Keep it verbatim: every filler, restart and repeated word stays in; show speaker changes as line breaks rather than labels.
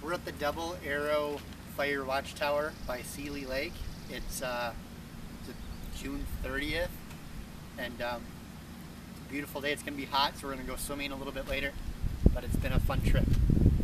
We're at the Double Arrow Fire Watchtower by Seeley Lake. It's, uh, it's June thirtieth, and um, it's a beautiful day. It's going to be hot, so we're going to go swimming a little bit later, but it's been a fun trip.